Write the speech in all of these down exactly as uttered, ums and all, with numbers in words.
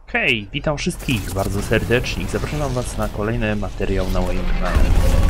Hej, witam wszystkich bardzo serdecznie i zapraszam was na kolejny materiał na moim kanale.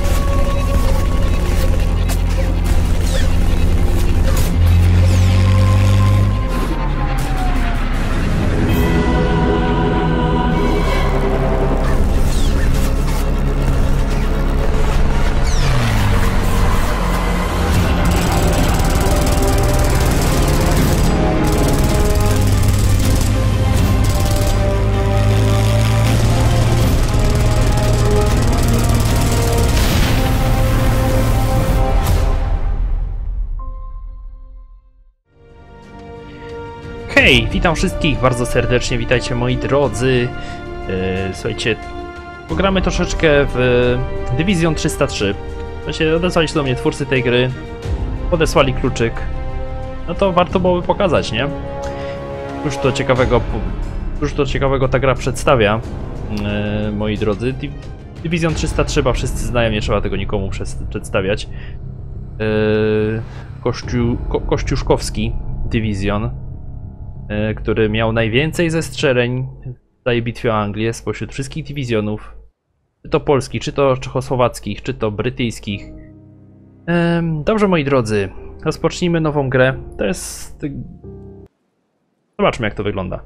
Hej, witam wszystkich bardzo serdecznie, witajcie moi drodzy. Yy, słuchajcie, pogramy troszeczkę w Division trzysta trzy. Właśnie odesłali się do mnie twórcy tej gry, podesłali kluczyk. No to warto byłoby pokazać, nie? Cóż to ciekawego, cóż to ciekawego ta gra przedstawia, yy, moi drodzy. Division trzysta trzy, bo wszyscy znają, nie trzeba tego nikomu przedstawiać. Yy, Kościół, ko, Kościuszkowski Division, który miał najwięcej zestrzeleń w tej bitwie o Anglię spośród wszystkich dywizjonów, czy to polskich, czy to czechosłowackich, czy to brytyjskich. Dobrze, moi drodzy, rozpocznijmy nową grę. To jest... Zobaczmy, jak to wygląda.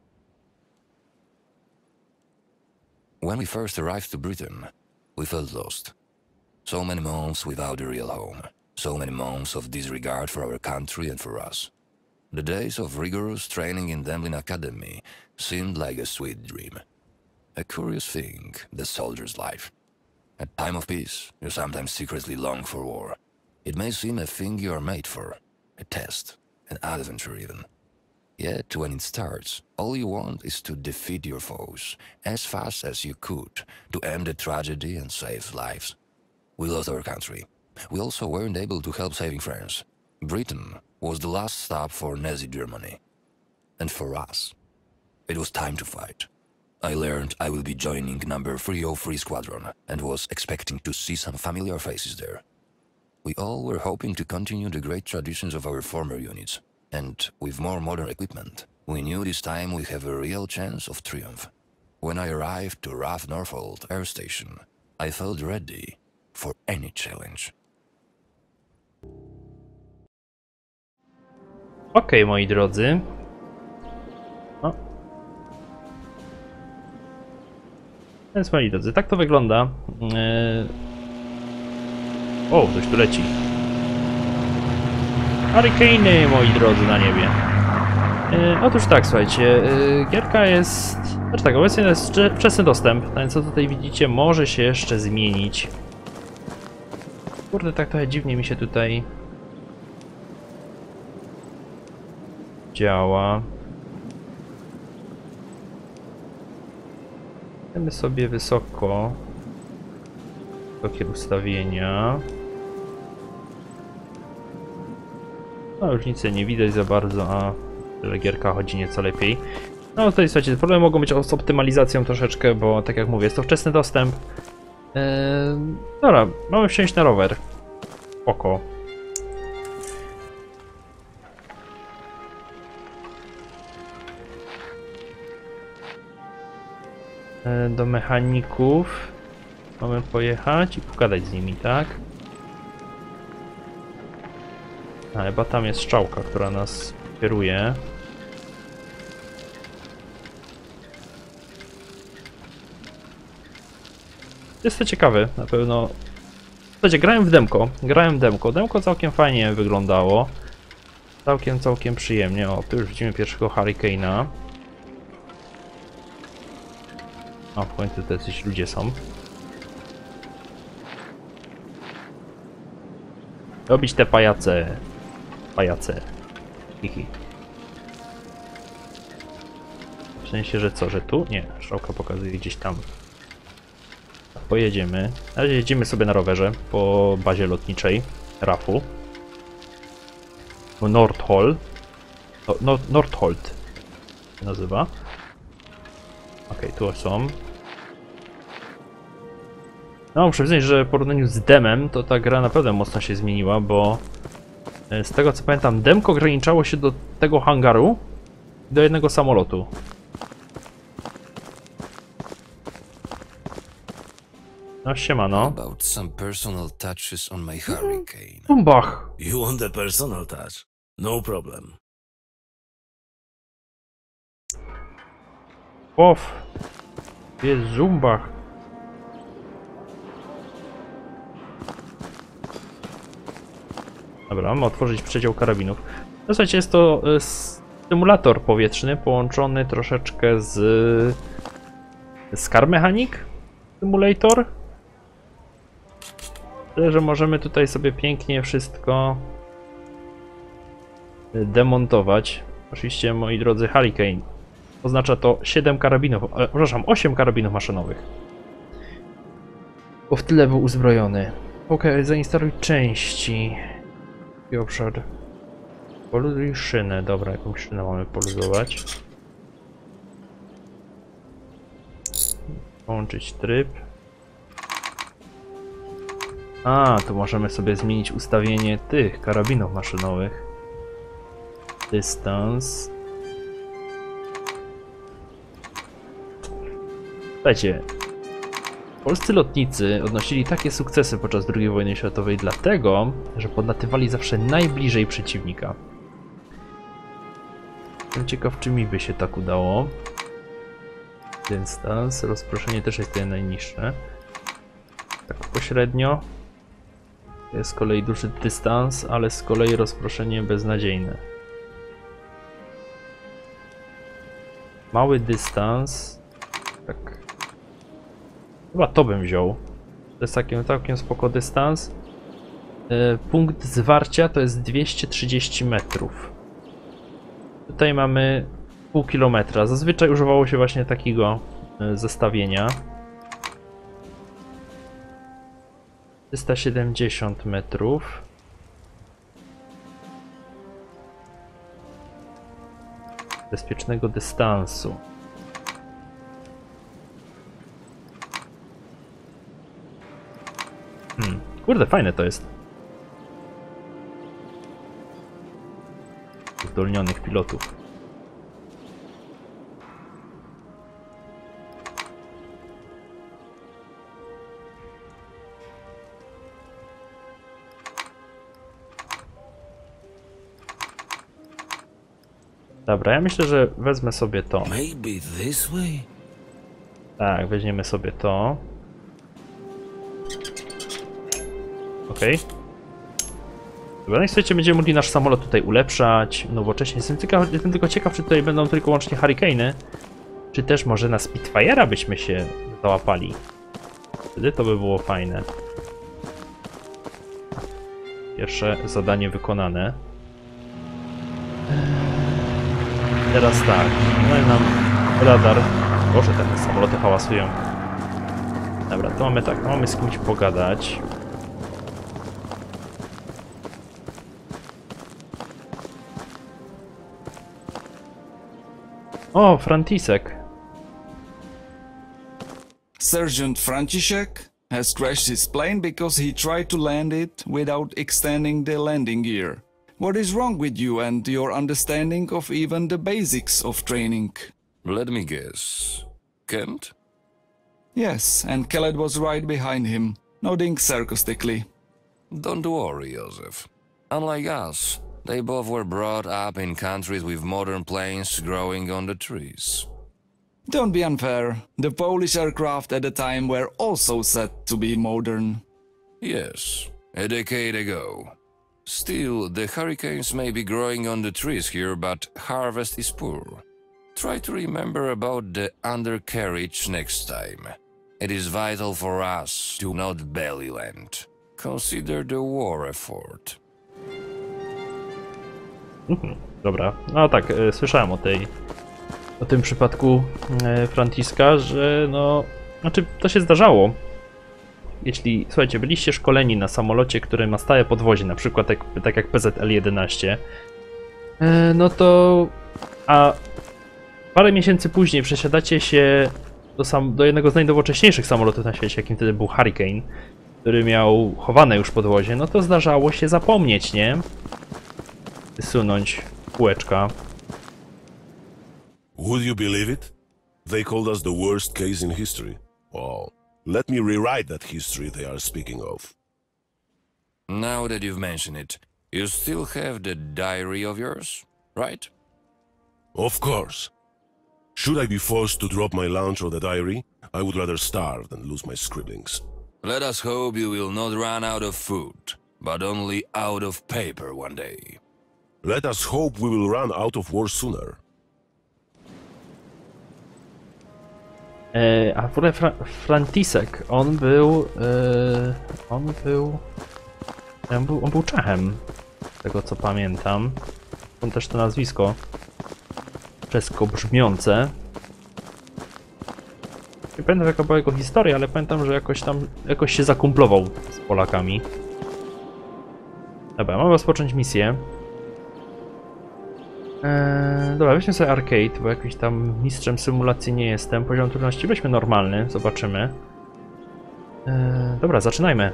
When we first arrived to Britain, we felt lost. So many months without a real home. So many months of disregard for our country and for us. The days of rigorous training in Demlin Academy seemed like a sweet dream. A curious thing, the soldier's life. At time of peace, you sometimes secretly long for war. It may seem a thing you are made for, a test, an adventure even. Yet when it starts, all you want is to defeat your foes as fast as you could, to end the tragedy and save lives. We lost our country. We also weren't able to help saving France. Britain was the last stop for Nazi Germany. And for us, it was time to fight. I learned I will be joining number three oh three Squadron and was expecting to see some familiar faces there. We all were hoping to continue the great traditions of our former units, and with more modern equipment, we knew this time we have a real chance of triumph. When I arrived to Rath Norfold Air Station, I felt ready for any challenge. Okej, okay, moi drodzy. O. Więc moi drodzy, tak to wygląda. Yy... O, coś tu leci. Hurricane'y, moi drodzy, na niebie. Yy, otóż tak, słuchajcie, yy, gierka jest... Znaczy tak, obecnie to jest wczesny dostęp, więc co tutaj widzicie, może się jeszcze zmienić. Kurde, tak trochę dziwnie mi się tutaj... działa. Idziemy sobie wysoko. Wysokie ustawienia. No, różnicy nie widać za bardzo, a tyle gierka chodzi nieco lepiej. No tutaj słuchajcie, problemy mogą być z optymalizacją troszeczkę, bo tak jak mówię, jest to wczesny dostęp. Eee, dobra, mamy wsiąść na rower. Oko. Do mechaników mamy pojechać i pogadać z nimi, tak? A chyba tam jest strzałka, która nas kieruje. Jest to ciekawe, na pewno. Słuchajcie, grałem w demko, grałem w demko. Demko całkiem fajnie wyglądało. Całkiem, całkiem przyjemnie. O, tu już widzimy pierwszego Hurricane'a. O, w końcu to jacyś ludzie są. Robić te pajace. Pajace. Hihi. W sensie, że co, że tu? Nie, strzałka pokazuje gdzieś tam. Pojedziemy. Na razie jedziemy sobie na rowerze po bazie lotniczej Rafu. Nordhol. No, no, Nordholt się nazywa. Okej, okay, tu są. No, muszę przyznać, że w porównaniu z demem, to ta gra naprawdę mocno się zmieniła, bo z tego co pamiętam, demko ograniczało się do tego hangaru i do jednego samolotu. No siemano. About some personal touches on my Hurricane. Zumbach. You want a personal touch? No problem. Off. Jest Zumbach. Dobra, mamy otworzyć przedział karabinów. W zasadzie jest to y, symulator powietrzny połączony troszeczkę z, z Car Mechanic Simulator. Tyle, że możemy tutaj sobie pięknie wszystko demontować. Oczywiście, moi drodzy, Hurricane oznacza to siedem karabinów, e, przepraszam, osiem karabinów maszynowych. Bo w tyle był uzbrojony. Ok, zainstaluj części. I obszar. Poluzuj szynę. Dobra, jakąś szynę mamy poluzować. Połączyć tryb. A, tu możemy sobie zmienić ustawienie tych karabinów maszynowych. Dystans. Słuchajcie, polscy lotnicy odnosili takie sukcesy podczas drugiej wojny światowej dlatego, że podlatywali zawsze najbliżej przeciwnika. Jestem ciekaw, czy mi by się tak udało. Dystans, rozproszenie też jest tutaj najniższe. Tak pośrednio. Jest z kolei duży dystans, ale z kolei rozproszenie beznadziejne. Mały dystans. Tak. Chyba to bym wziął. To jest całkiem, całkiem spoko dystans. Yy, punkt zwarcia to jest dwieście trzydzieści metrów. Tutaj mamy pół kilometra. Zazwyczaj używało się właśnie takiego yy, zestawienia. trzysta siedemdziesiąt metrów. Bezpiecznego dystansu. Hmm. Kurde, fajne to jest. Uzdolnionych pilotów. Dobra, ja myślę, że wezmę sobie to. Maybe this way? Tak, weźmiemy sobie to. Okej. Okay. Dobra, no i słuchajcie, będziemy mogli nasz samolot tutaj ulepszać, nowocześnie. Jestem, ciekaw, jestem tylko ciekaw, czy tutaj będą tylko łącznie Hurricane'y, czy też może na Spitfire'a byśmy się załapali. Wtedy to by było fajne. Pierwsze zadanie wykonane. Teraz tak, no i nam radar. Boże, te samoloty hałasują. Dobra, to mamy tak, mamy z kimś pogadać. O, František. Sergeant František has crashed his plane because he tried to land it without extending the landing gear. What is wrong with you and your understanding of even the basics of training? Let me guess. Kent? Yes, and Khaled was right behind him, nodding sarcastically. Don't worry, Joseph. Unlike us, they both were brought up in countries with modern planes growing on the trees. Don't be unfair. The Polish aircraft at the time were also said to be modern. Yes, a decade ago. Still, the hurricanes may be growing on the trees here, but harvest is poor. Try to remember about the undercarriage next time. It is vital for us to not belly land. Consider the war effort. Mhm, dobra, no tak, e, słyszałem o tej, o tym przypadku e, Františka, że no, znaczy to się zdarzało. Jeśli, słuchajcie, byliście szkoleni na samolocie, który ma stałe podwozie, na przykład tak, tak jak P Z L jedenaście, e, no to, a parę miesięcy później przesiadacie się do, sam, do jednego z najnowocześniejszych samolotów na świecie, jakim wtedy był Hurricane, który miał chowane już podwozie, no to zdarzało się zapomnieć, nie? Wysunąć kółeczka. Would you believe it? They called us the worst case in history. Well, Let me rewrite that history they are speaking of. Now that you've mentioned it, you still have the diary of yours, right? Of course. Should I be forced to drop my lunch or the diary, I would rather starve than lose my scribblings. Let us hope you will not run out of food, but only out of paper one day. Let us hope we will run out of war sooner. E, a w ogóle Fra František, on był, e, on był, on był, on był Czechem, z tego co pamiętam. On też to nazwisko czesko brzmiące. Nie pamiętam jaka była jego historia, ale pamiętam, że jakoś tam, jakoś się zakumplował z Polakami. Dobra, mamy rozpocząć misję. Eee, dobra, weźmy sobie arcade, bo jakimś tam mistrzem symulacji nie jestem. Poziom trudności weźmy normalny, zobaczymy. Eee, dobra, zaczynajmy.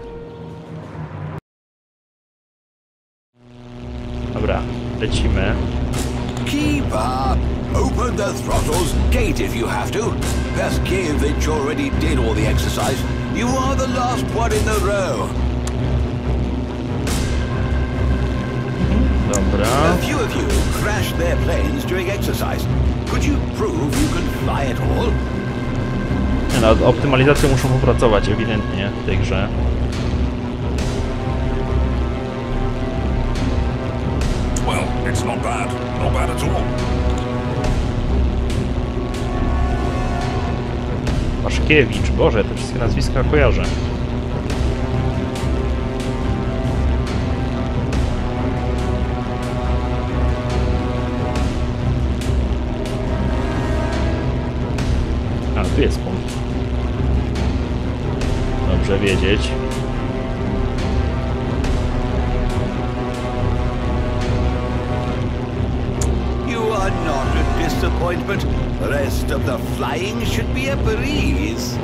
Dobra, lecimy. Keep up! Open the throttles, gate if you have to. Best give that you already did all the exercise. You are the last one in the row. Dobra. A few of you crashed their planes during exercise. Could you prove you can fly at all? Nie, nad optymalizacją muszą popracować ewidentnie w tej grze. Well, it's not bad. Not bad at all. Paszkiewicz, Boże, te wszystkie nazwiska kojarzę. A, tu jest punkt. Dobrze wiedzieć. You are not a disappointment. The rest of the flying should be a breeze.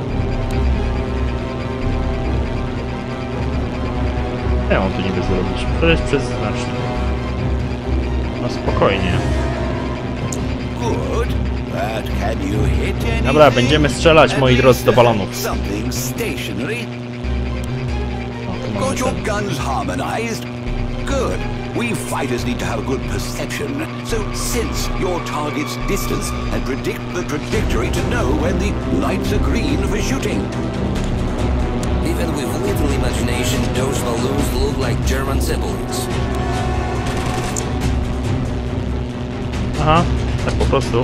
Ja mam tu niby zrobić. To jest przez znacznik. No spokojnie. Good. But can you hit anything? Dobra, będziemy strzelać, moi drodzy, do balonów. Something stationary. O, tu mamy Got your ten. guns harmonized? Good. We fighters need to have a good perception, so sense your target's distance and predict the trajectory to know when the lights are green for shooting. Even with little imagination, those balloons look like German zeppelins. Aha, tak po prostu.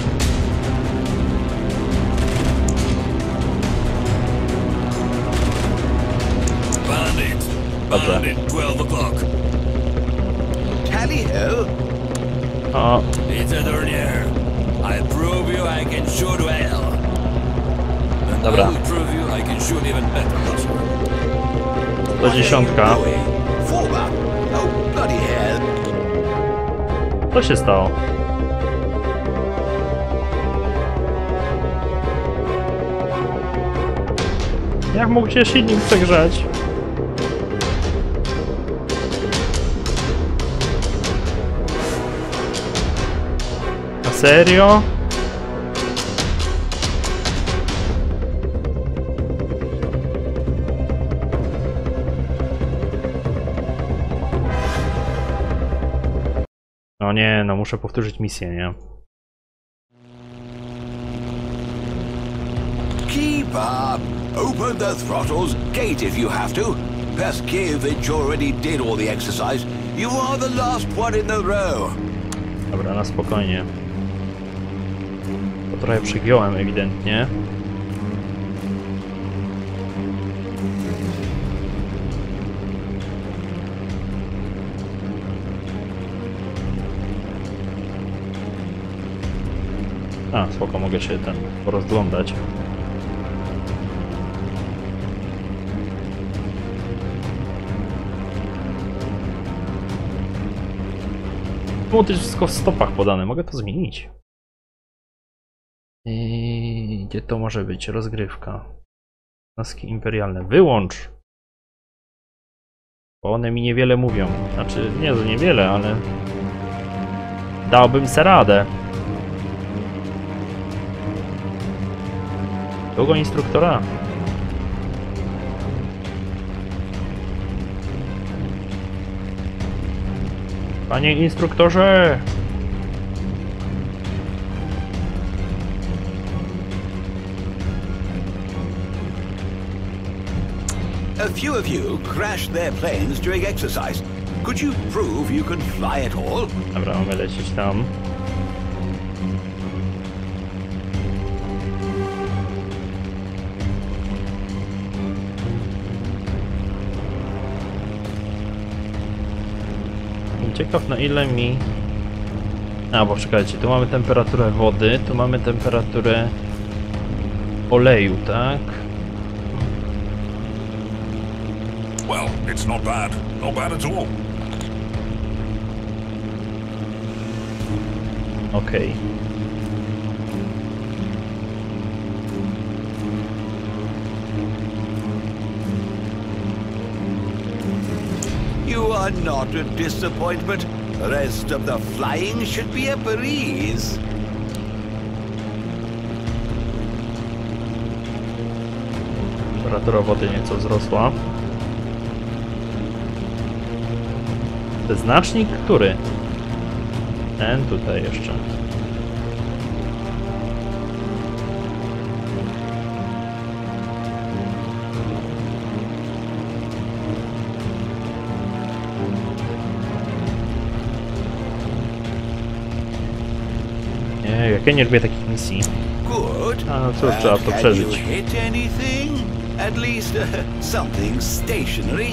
Bandit! Dobrze. Bandit, twelve o'clock. Tally ho! O, It's a Dernier. I prove you I can shoot well. And Dobra. I will prove you I can shoot even better, Buster. to dziesiątka. Forward! Oh, bloody hell! Co się stało? Jak mógł się silnik przegrzać? Na serio? No nie, no muszę powtórzyć misję, nie? Keep up! Open the throttles, gate if you have to. Best give that you already did all the exercise. You are the last one in the row. Dobra, na spokojnie. To trochę przegiąłem ewidentnie. A, spoko, mogę się ten porozglądać. Było też wszystko w stopach podane, mogę to zmienić. I gdzie to może być? Rozgrywka. Naski imperialne. Wyłącz! Bo one mi niewiele mówią. Znaczy, nie, że niewiele, ale... Dałbym se radę. Kogo instruktora? Panie instruktorze! A few of you crashed their planes during exercise. Could you prove you can fly at all? Dobra, mamy lecieć tam. Ciekaw na ile mi... A, bo czekajcie, tu mamy temperaturę wody, tu mamy temperaturę oleju, tak? Well, it's not bad. Not bad at all. Okej. Okay. You are not a disappointment. The rest of the flying should be a breeze. Temperatura wody nieco wzrosła. To znacznik który? Ten tutaj jeszcze. Nie, jak ja nie lubię takich misji. Good. A no cóż, trzeba to Can przeżyć. you hit anything? At least uh, something stationary?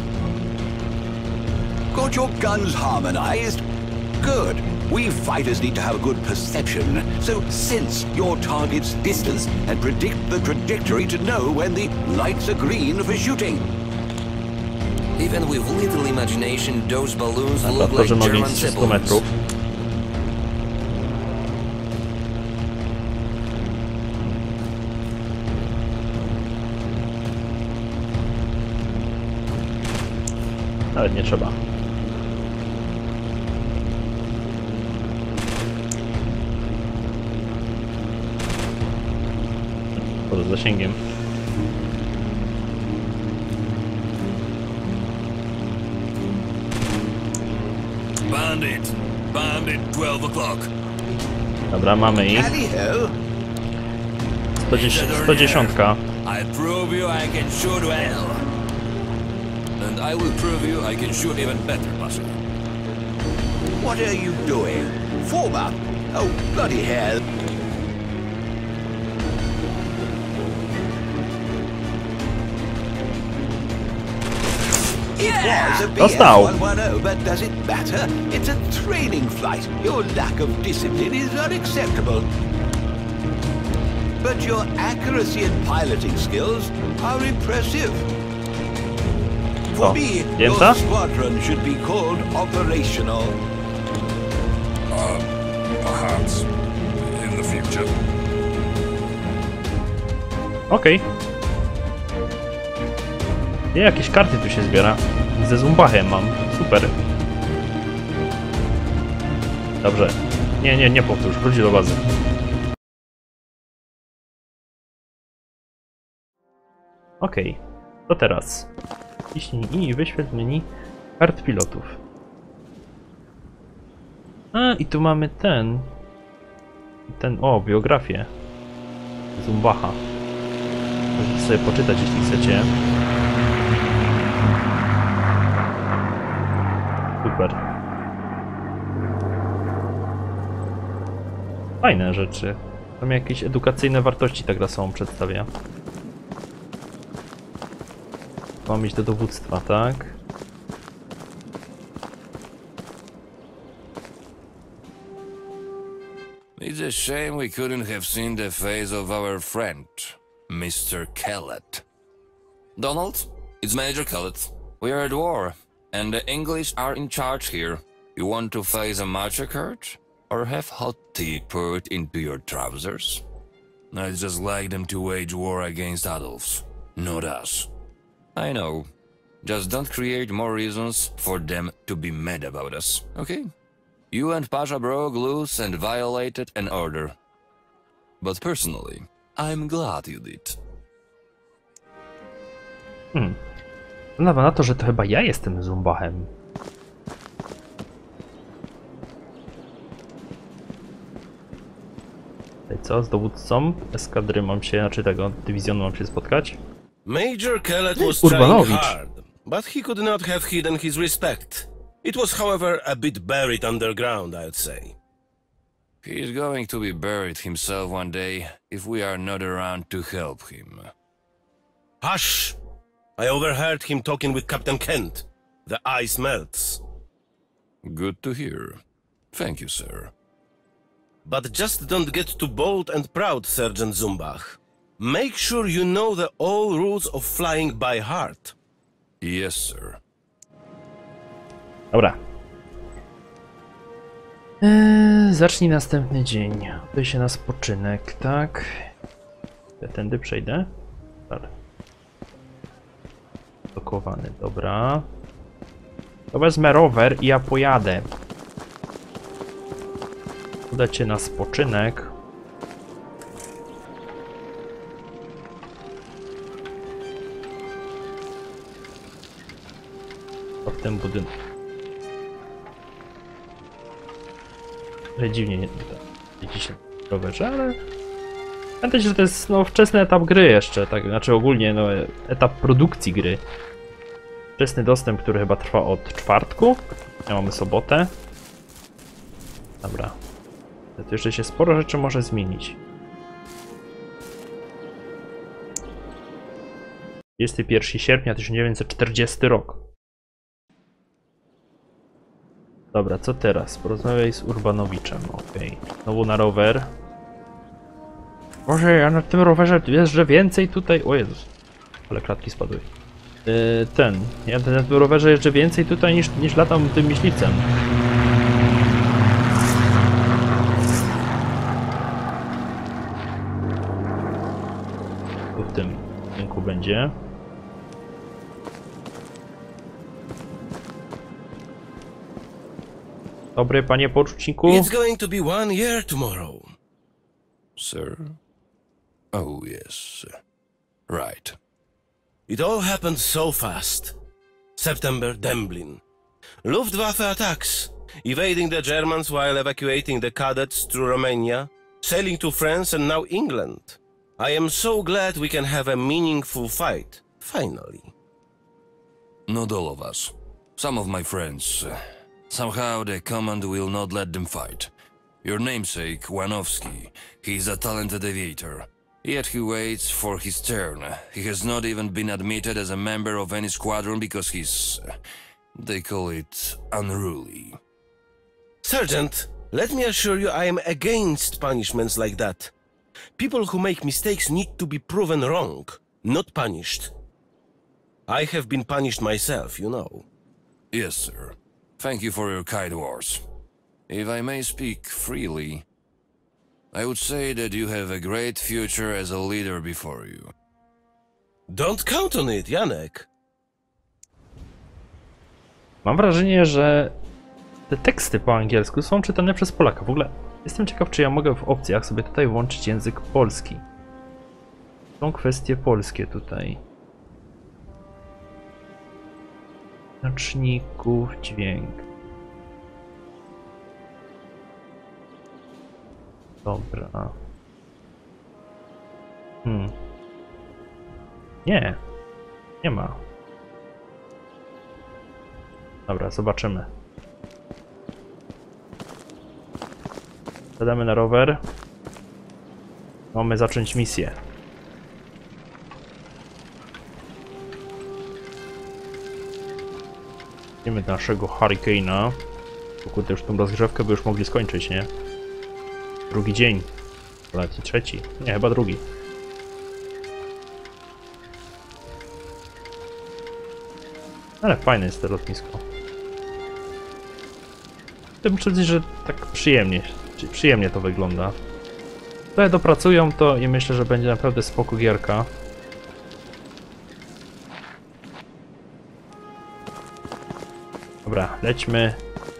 Got your guns harmonized? Good. We fighters need to have good perception, so sense your target's distance and predict the trajectory to know when the lights are green for shooting. Even with little imagination, those balloons A look to, like że mogli German sto zeppelins. metrów. Ale nie trzeba. Poza zasięgiem. Bandit! Bandit, twelve o'clock. Dobra, mamy ich. Tally-ho. sto dziesięć. I prove you I can shoot well. And I will prove you I can shoot even better, Pasha. What are you doing? Form up. Oh, bloody hell. It was a B S Dostał. one ten, but does it matter? It's a training flight. Your lack of discipline is unacceptable. But your accuracy and piloting skills are impressive. For O, me, your zdjęta? squadron should be called operational. Perhaps in the future. Okej. Nie, jakieś karty tu się zbiera. Ze Zumbachem mam. Super. Dobrze. Nie, nie, nie powtórz. Wróć do bazy. Okej. To teraz. Ciśnij i wyświetl menu kart pilotów. A, i tu mamy ten. Ten, o, biografię Zumbacha. Możecie sobie poczytać, jeśli chcecie. Super. Fajne rzeczy. Tam jakieś edukacyjne wartości ta gra sobą przedstawia. Mam iść do dowództwa, tak? It's a shame we couldn't have seen the face of our friend, Mister Kellett. Donald, it's Major Kellett. We are at war, and the English are in charge here. You want to face a massacre? Or have hot tea poured into your trousers? I'd just like them to wage war against Adolf, not us. I know. Just don't create more reasons for them to be mad about us, okay? You and Pasha broke loose and violated an order. But personally, I'm glad you did. Hmm. Wygląda na to, że to chyba ja jestem Zumbachem. Tutaj co? Z dowódcą eskadry mam się, znaczy tego, dywizjonu mam się spotkać. Major Kellet was Urbanowicz. trying hard, but he could not have hidden his respect. It was, however, a bit buried underground, I'd say. He is going to be buried himself one day if we are not around to help him. Hush! I overheard him talking with Captain Kent. The ice melts. Good to hear. Thank you, sir. But just don't get too bold and proud, Sergeant Zumbach. Make sure you know the all rules of flying by heart. Yes, sir. Dobra. Eee, zacznij następny dzień. Udaj się na spoczynek, tak? Ja tędy przejdę. Dobra. Dokowany, dobra. To wezmę rower i ja pojadę. Udać się na spoczynek. To w tym budynku. Ale dziwnie nie jeździ się na rowerze, ale pamiętajcie, że to jest no, wczesny etap gry jeszcze, tak, znaczy ogólnie no, etap produkcji gry. Wczesny dostęp, który chyba trwa od czwartku. Ja mamy sobotę. Dobra. To jeszcze się sporo rzeczy może zmienić. dwudziestego pierwszego sierpnia tysiąc dziewięćset czterdziesty rok. Dobra, co teraz? Porozmawiaj z Urbanowiczem, okej. Okay. Znowu na rower. Boże, ja na tym rowerze jeżdżę więcej tutaj... O Jezus. Ale klatki spadły. Yy, ten. Ja na tym rowerze jeżdżę więcej tutaj niż, niż latam tym myśliwcem. Tu w tym rynku będzie. Dobry, panie poruczniku. It's going to be one year tomorrow. Sir? Oh, yes. Right. It all happened so fast. September, Demblin. Luftwaffe attacks, evading the Germans while evacuating the cadets through Romania, sailing to France and now England. I am so glad we can have a meaningful fight, finally. Not all of us. Some of my friends. Uh, somehow the command will not let them fight. Your namesake, Wanowski, he is a talented aviator. Yet he waits for his turn. He has not even been admitted as a member of any squadron because he's... Uh, they call it unruly. Sergeant, let me assure you I am against punishments like that. People who make mistakes need to be proven wrong, not punished. I have been punished myself, you know. Yes, sir. Thank you for your kind words. If I may speak freely, I would say that you have a great future as a leader before you. Don't count on it, Janek. Mam wrażenie, że te teksty po angielsku są czytane przez Polaka. W ogóle jestem ciekaw, czy ja mogę w opcjach sobie tutaj włączyć język polski. Są kwestie polskie tutaj. Znaczników, dźwięk. Dobra. Hmm. Nie. Nie ma. Dobra, zobaczymy. Zadamy na rower. Mamy zacząć misję. Idziemy do naszego Hurricane'a. Kurde, już tą rozgrzewkę by już mogli skończyć, nie? Drugi dzień. Leci trzeci. Nie, chyba drugi. Ale fajne jest to lotnisko. Muszę powiedzieć, że tak przyjemnie, przyjemnie to wygląda. Trochę dopracują to i myślę, że będzie naprawdę spoko gierka. Dobra, lećmy.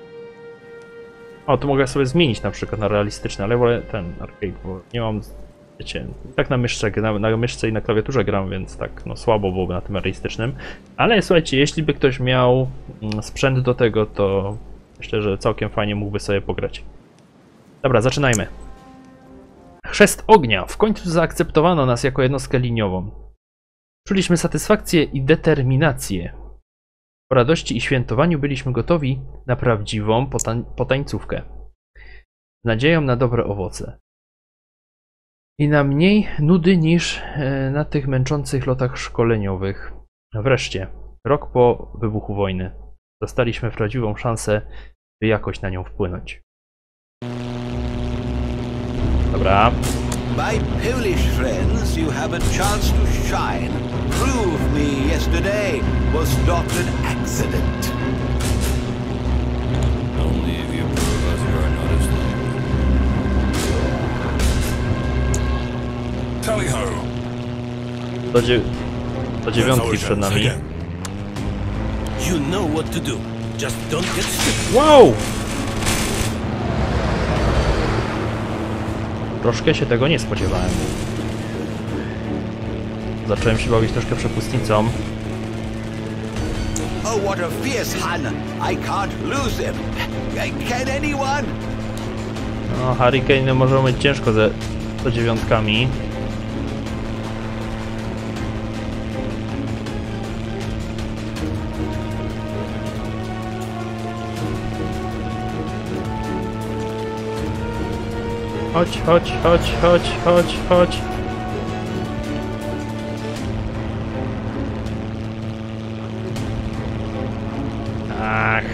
O, tu mogę sobie zmienić na przykład na realistyczny, ale wolę ten arcade, bo nie mam, wiecie, tak na myszce, na, na myszce i na klawiaturze gram, więc tak, no słabo byłoby na tym realistycznym. Ale słuchajcie, jeśli by ktoś miał sprzęt do tego, to myślę, że całkiem fajnie mógłby sobie pograć. Dobra, zaczynajmy. Chrzest ognia. W końcu zaakceptowano nas jako jednostkę liniową. Czuliśmy satysfakcję i determinację. Po radości i świętowaniu byliśmy gotowi na prawdziwą potań potańcówkę. Z nadzieją na dobre owoce. I na mniej nudy niż na tych męczących lotach szkoleniowych. Wreszcie, rok po wybuchu wojny, dostaliśmy prawdziwą szansę, by jakoś na nią wpłynąć. Dobra. My Polish friends, you have a chance to shine. Prove me yesterday was not an accident. Only if you prove us you are not a slave. Tally ho! Do, dziew do dziewiątki przed nami. You know what to do. Just don't get stupid. Wow! Troszkę się tego nie spodziewałem. Zacząłem się bawić troszkę przepustnicą. Oh, what a fierce Hun! I can't lose him. Can anyone? No, Hurricane może mieć ciężko ze sto dziewiątkami. Chodź, chodź, chodź, chodź, chodź, chodź. Ach.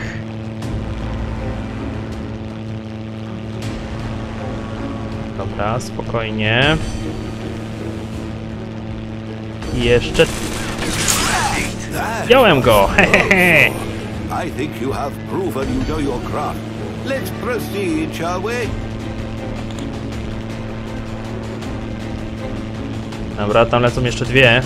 Dobra, spokojnie. I jeszcze... Wziąłem go! Hehehe! I think you have proven you know your craft. Let's proceed, shall we? Dobra, tam lecą jeszcze dwie.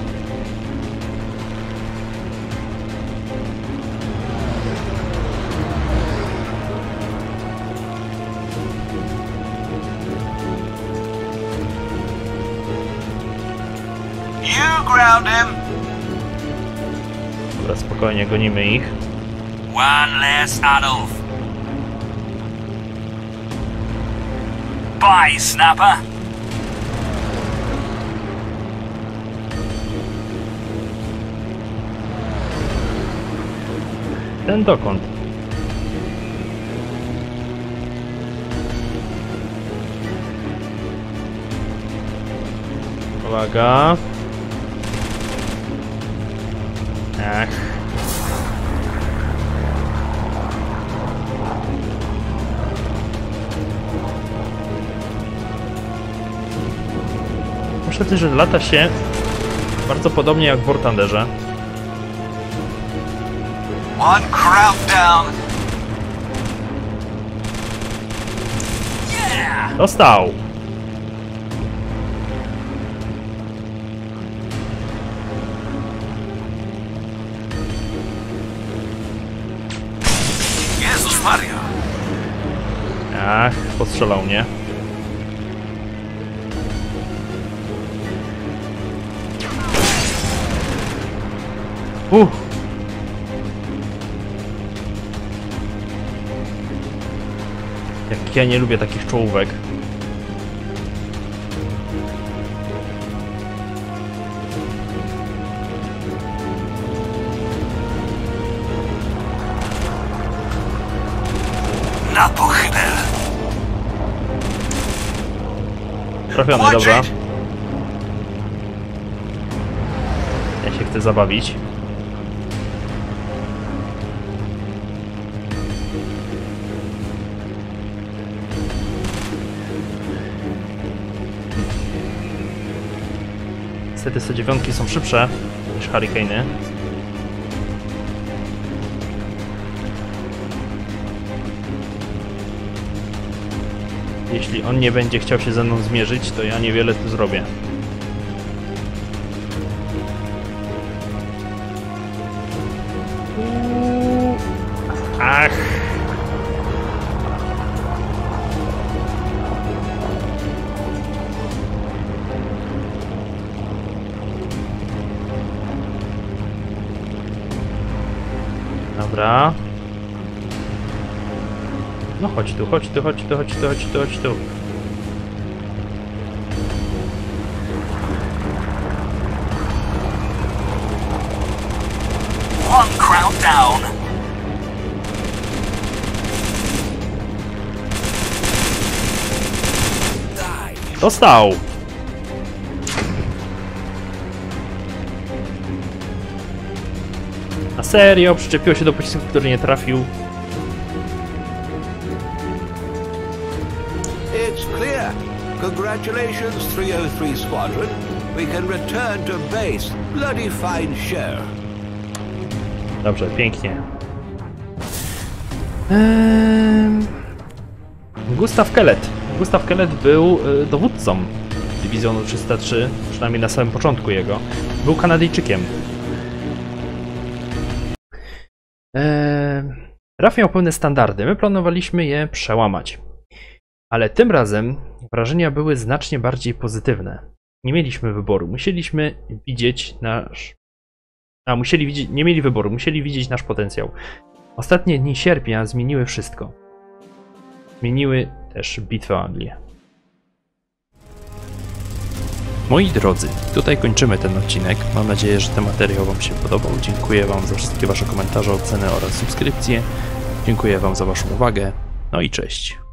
You ground him. Dobra, spokojnie, gonimy ich. One less Adolf. Bye, Snapper. Ten dokąd? Uwaga. Ach. Muszę też, że lata się bardzo podobnie jak w War Thunderze. One crowd down. Yeah! Dostał! Jezus Maria. Ach, postrzelał mnie. Uff. Jak ja nie lubię takich czołówek. Na pochybę. Trafiony, dobra. Ja się chcę zabawić. Niestety sto dziewięć są szybsze niż Hurricane'y. Jeśli on nie będzie chciał się ze mną zmierzyć, to ja niewiele tu zrobię. Ach! Dobra. No chodź tu, chodź tu, chodź tu, chodź tu, chodź tu, chodź tu. countdown. Dostał! Na serio? Przyczepiło się do pocisku, który nie trafił. It's clear. Congratulations, three oh three Squadron. We can return to base. Bloody fine show. Dobrze, pięknie. Ehm... Gustav Kellet. Gustav Kellet był y, dowódcą Dywizjonu trzysta trzy, przynajmniej na samym początku jego. Był Kanadyjczykiem. Ehm... Raf miał pełne standardy. My planowaliśmy je przełamać. Ale tym razem wrażenia były znacznie bardziej pozytywne. Nie mieliśmy wyboru. Musieliśmy widzieć nasz... A, musieli widzieć... Nie mieli wyboru. Musieli widzieć nasz potencjał. Ostatnie dni sierpnia zmieniły wszystko. Zmieniły też bitwę o Anglię. Moi drodzy, tutaj kończymy ten odcinek. Mam nadzieję, że ten materiał Wam się podobał. Dziękuję Wam za wszystkie Wasze komentarze, oceny oraz subskrypcje. Dziękuję Wam za Waszą uwagę. No i cześć.